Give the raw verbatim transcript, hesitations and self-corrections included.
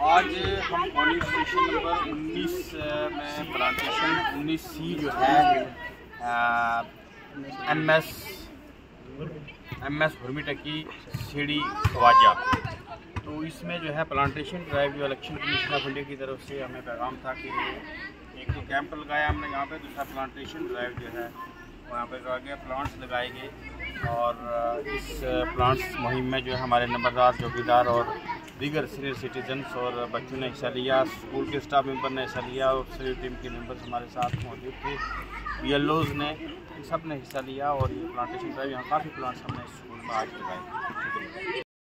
आज हम polling station number उन्नीस में प्लांटेशन उन्नीस सी जो है एम एस एम एस हुरमीटकी सीढ़ी खवाजा, तो इसमें जो है प्लांटेशन ड्राइव जो इलेक्शन कमीशन ऑफ इंडिया की तरफ से हमें पैगाम था कि एक तो कैंप लगाया हमने यहाँ पे, दूसरा प्लांटेशन ड्राइव जो है वहाँ पे कहा गया प्लांट्स लगाए गए और इस प्लांट्स मुहिम में जो है हमारे नंबरदार चौकीदार और दीगर सीनियर सिटीजन्स और बच्चों ने हिस्सा लिया, स्कूल के स्टाफ मेंबर ने हिस्सा लिया और सभी टीम के मेंबर्स हमारे साथ मौजूद थे, बी एल ओज़ ने, सब ने हिस्सा लिया और ये प्लांटेशन ड्राइव यहाँ काफ़ी प्लांट्स हमने स्कूल में आज लगाए।